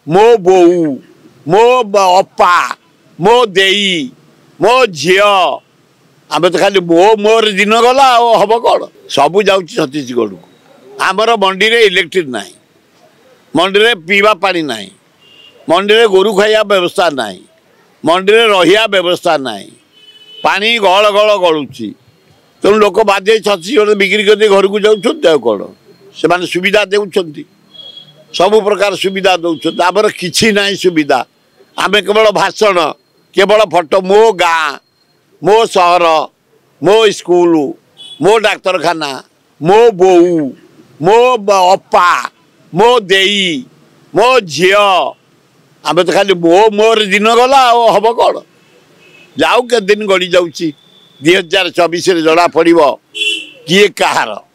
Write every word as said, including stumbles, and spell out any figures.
मो बोऊ मो अपा मो देई मो झी आम तो खाली मो मोर दिन गला हम कौन सबू जाऊँ छत्तीसगढ़ को आमर मंडी रे इलेक्ट्रिक ना मंडी रे पीवा पानी ना मंडी रे गोरु खाइया व्यवस्था ना मंडी रे रहिया व्यवस्था ना पानी गल गल गलुची तेणु लोक बाध्य छत्तीसगढ़ बिक्री कर घर को जाऊँ कौन से सुविधा दे सबु प्रकार सुविधा दौरान आमर किसी ना सुविधा आम केवल भाषण केवल फोटो मो गाँ मो सहर मो स्कूल मो डाक्तरखाना मो बोऊ मो अपा मो देई मो झी आम तो खाली मो मोर दिन गला हम कौन जाऊ के दिन गड़ी जाऊँ दुई हजार चौबीस जना पड़ किए कहार।